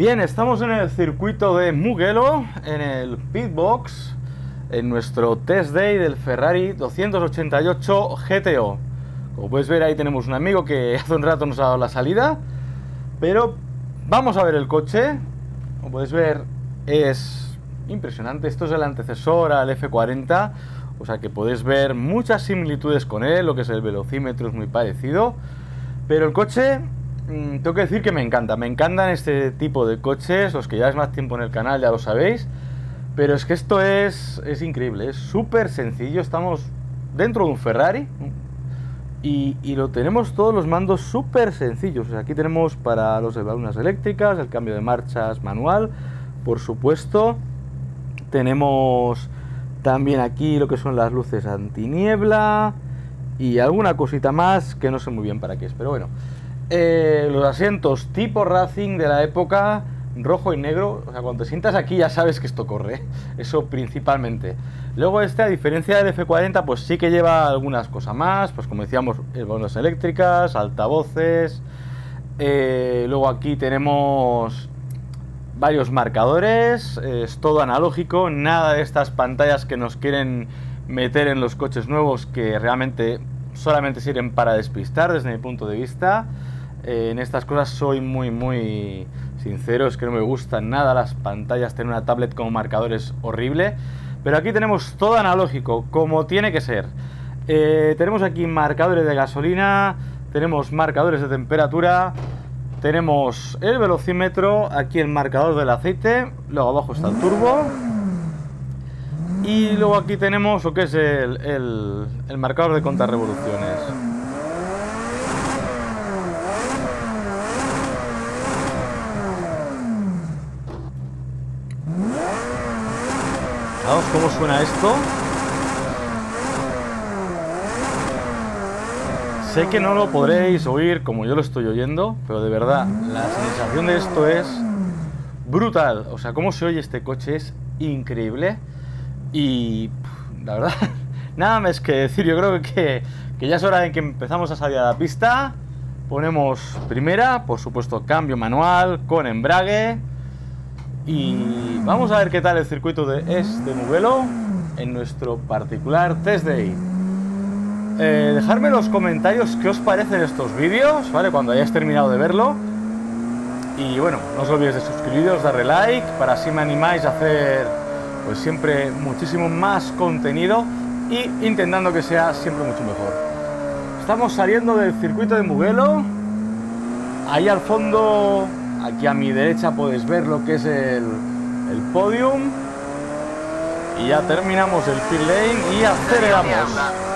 Bien, estamos en el circuito de Mugello, en el pitbox, en nuestro test day del Ferrari 288 GTO. Como puedes ver, ahí tenemos un amigo que hace un rato nos ha dado la salida, pero vamos a ver el coche. Como puedes ver, es impresionante. Esto es el antecesor al F40, o sea que podéis ver muchas similitudes con él. Lo que es el velocímetro es muy parecido, pero el coche, tengo que decir que me encantan este tipo de coches. Los que lleváis más tiempo en el canal ya lo sabéis, pero es que esto es increíble, es súper sencillo. Estamos dentro de un Ferrari y lo tenemos todos los mandos súper sencillos. O sea, aquí tenemos para los de válvulas eléctricas, el cambio de marchas manual, por supuesto. Tenemos también aquí lo que son las luces antiniebla y alguna cosita más que no sé muy bien para qué es, pero bueno. Los asientos tipo Racing de la época, rojo y negro. O sea, cuando te sientas aquí ya sabes que esto corre, eso principalmente. Luego a diferencia del F40, pues sí que lleva algunas cosas más, pues como decíamos, válvulas eléctricas, altavoces. Luego aquí tenemos varios marcadores, es todo analógico, nada de estas pantallas que nos quieren meter en los coches nuevos, que realmente solamente sirven para despistar desde mi punto de vista. En estas cosas soy muy sincero, es que no me gustan nada las pantallas. Tener una tablet como marcador es horrible, pero aquí tenemos todo analógico, como tiene que ser. Tenemos aquí marcadores de gasolina, tenemos marcadores de temperatura, tenemos el velocímetro, aquí el marcador del aceite, luego abajo está el turbo, y luego aquí tenemos lo que es el marcador de contrarrevoluciones. Fijaos cómo suena esto. Sé que no lo podréis oír como yo lo estoy oyendo, pero de verdad, la sensación de esto es brutal. O sea, cómo se oye este coche es increíble. Y la verdad, nada más que decir. Yo creo que ya es hora de que empezamos a salir a la pista. Ponemos primera, por supuesto cambio manual con embrague, y vamos a ver qué tal el circuito de Mugello en nuestro particular test day. Dejadme en los comentarios qué os parecen estos vídeos, ¿vale? Cuando hayáis terminado de verlo. Y bueno, no os olvidéis de suscribiros, darle like, para así me animáis a hacer pues siempre muchísimo más contenido y intentando que sea siempre mucho mejor. Estamos saliendo del circuito de Mugello. Ahí al fondo, aquí a mi derecha, podéis ver lo que es el podium. Y ya terminamos el pit lane y aceleramos.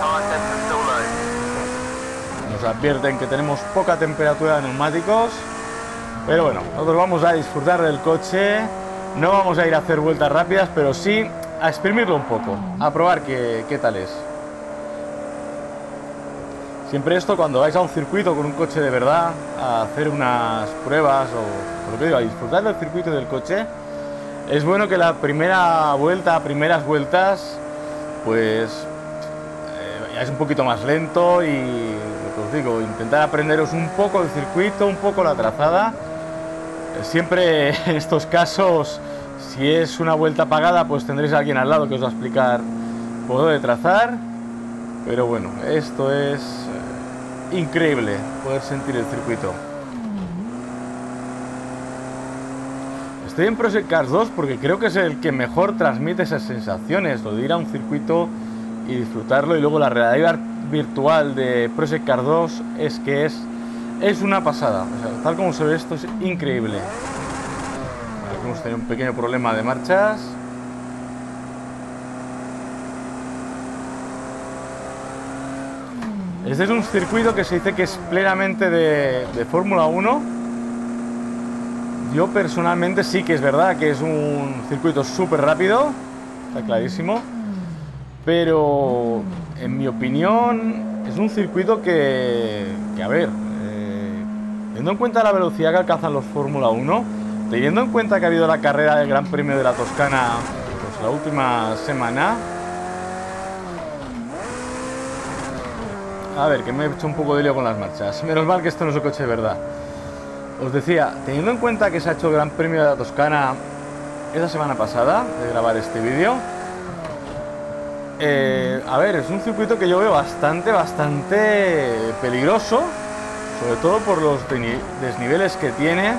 Nos advierten que tenemos poca temperatura de neumáticos, pero bueno, nosotros vamos a disfrutar del coche. No vamos a ir a hacer vueltas rápidas, pero sí a exprimirlo un poco, a probar qué tal es. Siempre esto, cuando vais a un circuito con un coche de verdad, a hacer unas pruebas o lo que digo, a disfrutar del circuito y del coche, es bueno que la primera vuelta, primeras vueltas, pues ya es un poquito más lento y, lo que os digo, intentar aprenderos un poco el circuito, un poco la trazada. Siempre en estos casos, si es una vuelta pagada, pues tendréis a alguien al lado que os va a explicar por dónde trazar. Pero bueno, esto es increíble, poder sentir el circuito. Estoy en Project Cars 2 porque creo que es el que mejor transmite esas sensaciones, lo de ir a un circuito y disfrutarlo. Y luego la realidad virtual de Project Cars 2 es una pasada. O sea, tal como se ve esto es increíble. Aquí hemos tenido un pequeño problema de marchas. Este es un circuito que se dice que es plenamente de Fórmula 1. Yo personalmente sí que es verdad que es un circuito súper rápido, está clarísimo, pero en mi opinión es un circuito que a ver, teniendo en cuenta la velocidad que alcanzan los Fórmula 1, teniendo en cuenta que ha habido la carrera del Gran Premio de la Toscana pues la última semana. A ver, que me he hecho un poco de lío con las marchas. Menos mal que esto no es un coche de verdad. Os decía, teniendo en cuenta que se ha hecho el Gran Premio de la Toscana esta semana pasada de grabar este vídeo, a ver, es un circuito que yo veo bastante peligroso, sobre todo por los desniveles que tiene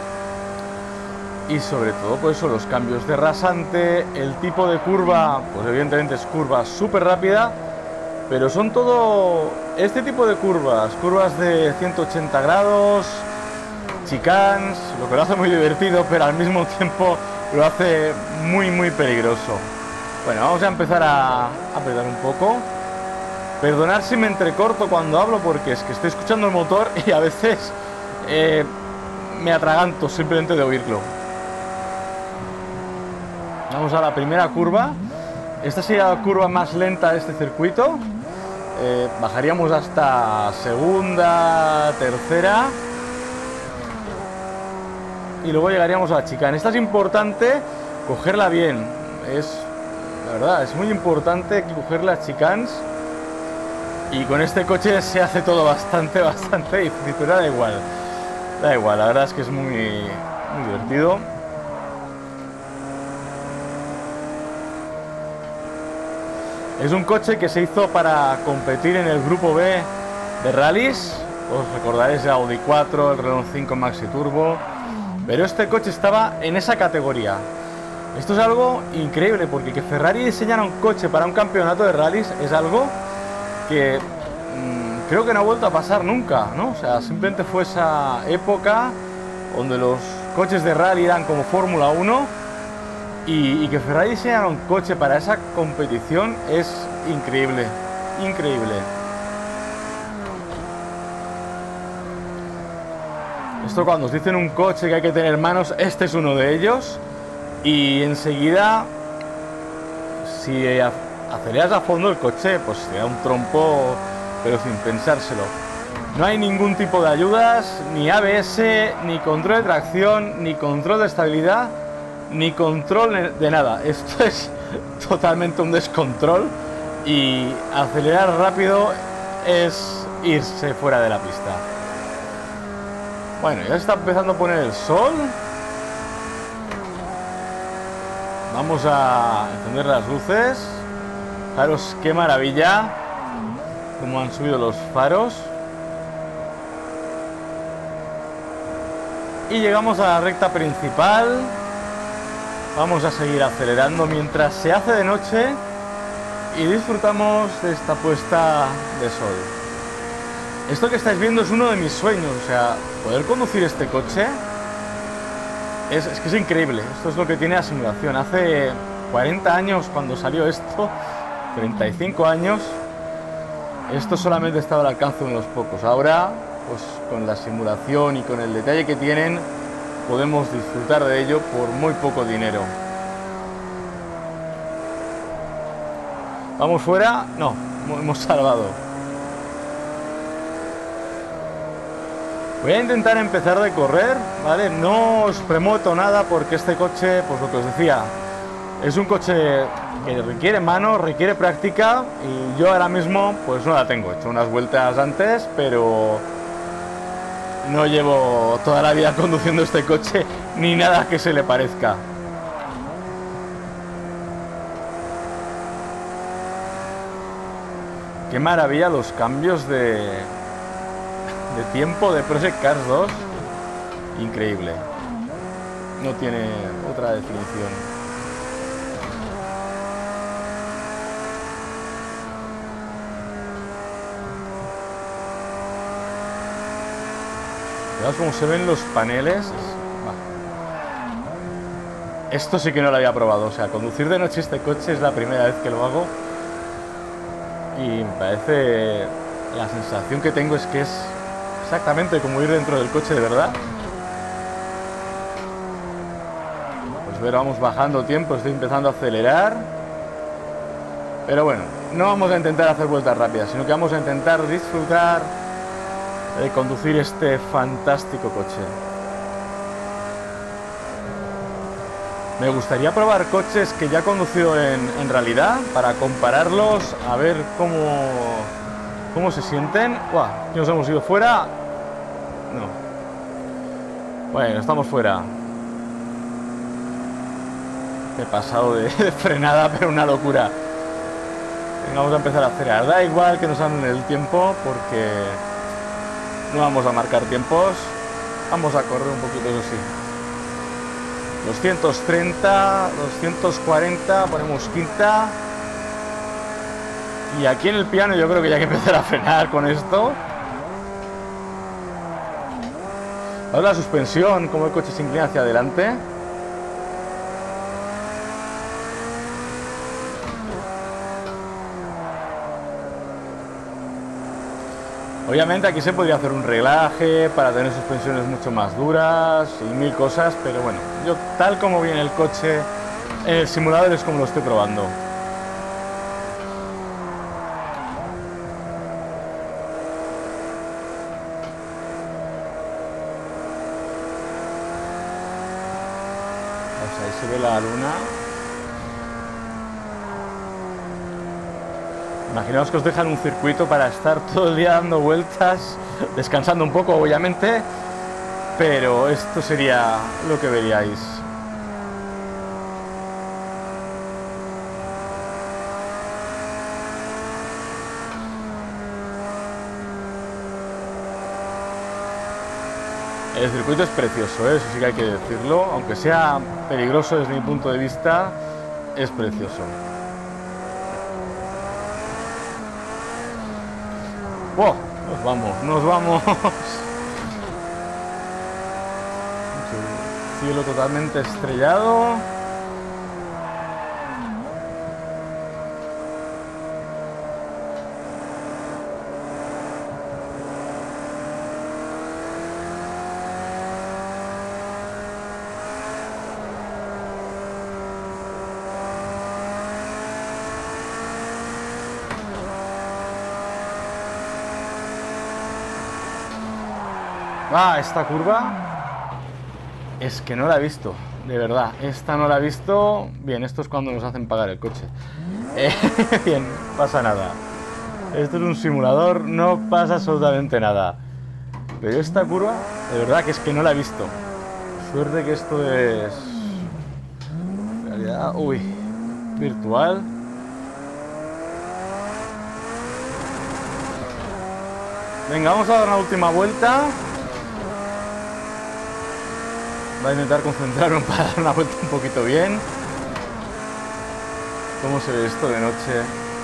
y sobre todo por eso, los cambios de rasante, el tipo de curva, pues evidentemente es curva súper rápida, pero son todo este tipo de curvas de 180 grados, chicanes, lo que lo hace muy divertido, pero al mismo tiempo lo hace muy peligroso. Bueno, vamos a empezar a apretar un poco. Perdonad si me entrecorto cuando hablo, porque es que estoy escuchando el motor y a veces me atraganto simplemente de oírlo. Vamos a la primera curva. Esta sería la curva más lenta de este circuito. Bajaríamos hasta segunda, tercera y luego llegaríamos a la chicane. Esta es importante cogerla bien. La verdad, es muy importante coger las chicanes. Y con este coche se hace todo bastante difícil, pero da igual, la verdad es que es muy divertido. Es un coche que se hizo para competir en el grupo B de rallies. Os recordaréis el Audi 4, el Renault 5 Maxi Turbo, pero este coche estaba en esa categoría. Esto es algo increíble, porque que Ferrari diseñara un coche para un campeonato de rallies es algo que creo que no ha vuelto a pasar nunca, ¿no? O sea, simplemente fue esa época donde los coches de rally eran como Fórmula 1 y que Ferrari diseñara un coche para esa competición es increíble. Esto, cuando os dicen un coche que hay que tener manos, este es uno de ellos, y enseguida, si aceleras a fondo el coche, pues te da un trompo, pero sin pensárselo. No hay ningún tipo de ayudas, ni ABS, ni control de tracción, ni control de estabilidad, ni control de nada. Esto es totalmente un descontrol, y acelerar rápido es irse fuera de la pista. Bueno, ya está empezando a poner el sol. Vamos a encender las luces. Fijaros qué maravilla cómo han subido los faros. Y llegamos a la recta principal. Vamos a seguir acelerando mientras se hace de noche y disfrutamos de esta puesta de sol. Esto que estáis viendo es uno de mis sueños, o sea, poder conducir este coche es que es increíble. Esto es lo que tiene la simulación. Hace 40 años cuando salió esto, 35 años, esto solamente estaba al alcance de unos pocos. Ahora, pues con la simulación y con el detalle que tienen, podemos disfrutar de ello por muy poco dinero. ¿Vamos fuera? No, hemos salvado. Voy a intentar empezar de correr, ¿vale? No os premoto nada, porque este coche, pues lo que os decía, es un coche que requiere mano, requiere práctica, y yo ahora mismo pues no la tengo. He hecho unas vueltas antes, pero no llevo toda la vida conduciendo este coche, ni nada que se le parezca. Qué maravilla los cambios de tiempo de Project Cars 2. Increíble. No tiene otra definición. Veamos cómo se ven los paneles. Esto sí que no lo había probado. O sea, conducir de noche este coche es la primera vez que lo hago. Y me parece... La sensación que tengo es que es exactamente como ir dentro del coche de verdad. Pues ver, vamos bajando tiempo, estoy empezando a acelerar. Pero bueno, no vamos a intentar hacer vueltas rápidas, sino que vamos a intentar disfrutar de conducir este fantástico coche. Me gustaría probar coches que ya he conducido en realidad, para compararlos, a ver cómo se sienten. ¡Guau! ¿Que nos hemos ido fuera? No. Bueno, estamos fuera. He pasado de frenada, pero una locura. Venga, vamos a empezar a acelerar. Da igual que nos hagan el tiempo, porque no vamos a marcar tiempos. Vamos a correr un poquito, eso sí. 230, 240, ponemos quinta. Y aquí en el piano yo creo que ya hay que empezar a frenar con esto. Ahora la suspensión, como el coche se inclina hacia adelante. Obviamente aquí se podría hacer un reglaje para tener suspensiones mucho más duras y mil cosas, pero bueno, yo tal como viene el coche en el simulador es como lo estoy probando. Pues ahí se ve la luna. Imaginaos que os dejan un circuito para estar todo el día dando vueltas, descansando un poco, obviamente, pero esto sería lo que veríais. El circuito es precioso, eso sí que hay que decirlo, aunque sea peligroso desde mi punto de vista, es precioso. ¡Oh! Nos vamos, nos vamos. Cielo totalmente estrellado. Ah, esta curva es que no la he visto, de verdad, esta no la he visto. Bien, esto es cuando nos hacen pagar el coche. Bien, no pasa nada. Esto es un simulador, no pasa absolutamente nada. Pero esta curva, de verdad que es que no la he visto. Suerte que esto es realidad, uy, virtual. Venga, vamos a dar una última vuelta. Voy a intentar concentrarme para dar una vuelta un poquito bien. ¿Cómo se ve esto de noche?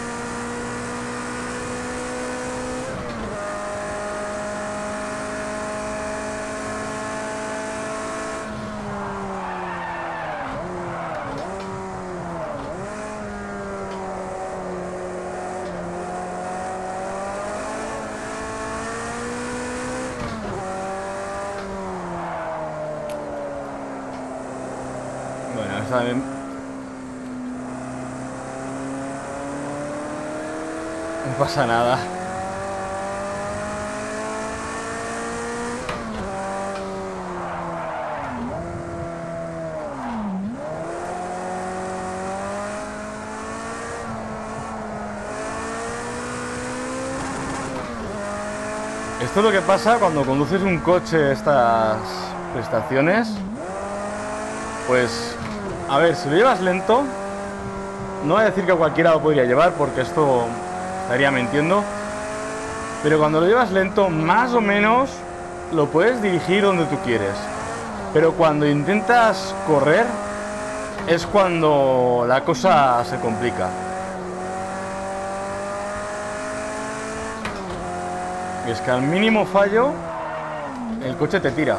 Bueno, esta vez... no pasa nada. Esto es lo que pasa cuando conduces un coche estas prestaciones. Pues, a ver, si lo llevas lento, no voy a decir que cualquiera lo podría llevar porque esto estaría mintiendo, pero cuando lo llevas lento, más o menos lo puedes dirigir donde tú quieres. Pero cuando intentas correr, es cuando la cosa se complica. Y es que al mínimo fallo, el coche te tira.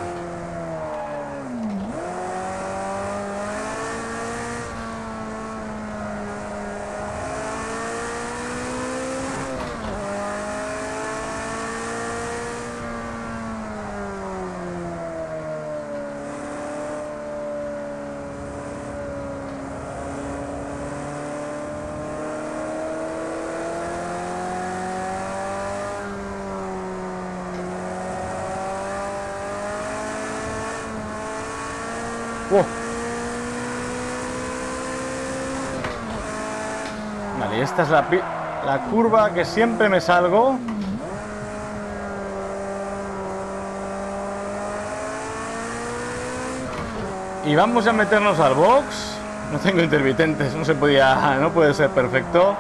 ¡Oh! Vale, esta es la curva que siempre me salgo. Y vamos a meternos al box. No tengo intermitentes, no puede ser perfecto.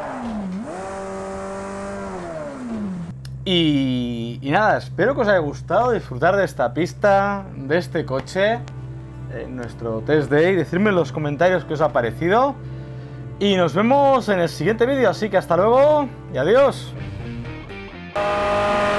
Y nada, espero que os haya gustado disfrutar de esta pista, de este coche, en nuestro test day. Decidme en los comentarios qué os ha parecido. Y nos vemos en el siguiente vídeo, así que hasta luego y adiós.